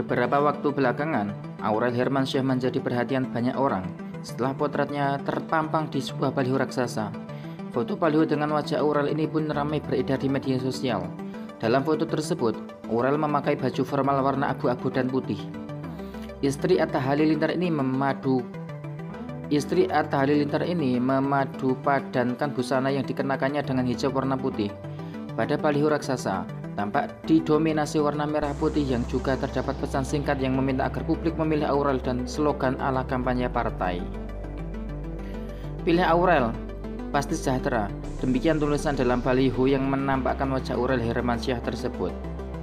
Beberapa waktu belakangan, Aurel Hermansyah menjadi perhatian banyak orang setelah potretnya terpampang di sebuah baliho raksasa. Foto baliho dengan wajah Aurel ini pun ramai beredar di media sosial. Dalam foto tersebut, Aurel memakai baju formal warna abu-abu dan putih. Istri Atta Halilintar ini memadu padankan busana yang dikenakannya dengan hijab warna putih. Pada baliho raksasa, tampak didominasi warna merah putih yang juga terdapat pesan singkat yang meminta agar publik memilih Aurel dan slogan ala kampanye partai. Pilih Aurel, pasti sejahtera. Demikian tulisan dalam baliho yang menampakkan wajah Aurel Hermansyah tersebut.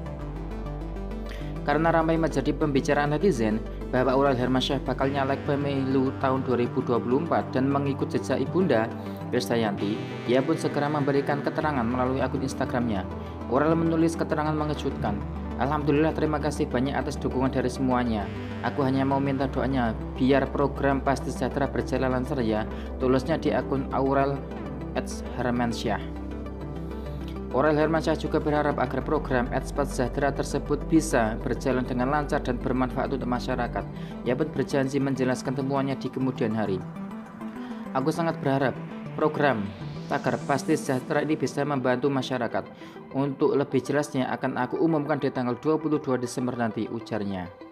Karena ramai menjadi pembicaraan netizen bahwa Aurel Hermansyah bakal nyalek pemilu tahun 2024 dan mengikut jejak ibunda Krisdayanti, ia pun segera memberikan keterangan melalui akun Instagramnya. Aurel menulis keterangan mengejutkan. Alhamdulillah, terima kasih banyak atas dukungan dari semuanya. Aku hanya mau minta doanya biar program Pasti Sejahtera berjalan lancar ya. Tulisnya di akun Aurel Hermansyah. Aurel Hermansyah juga berharap agar program Pasti Sejahtera tersebut bisa berjalan dengan lancar dan bermanfaat untuk masyarakat. Ia pun berjanji menjelaskan temuannya di kemudian hari. Aku sangat berharap program Tagar Pasti Sejahtera ini bisa membantu masyarakat. Untuk lebih jelasnya akan aku umumkan di tanggal 22 Desember nanti, ujarnya.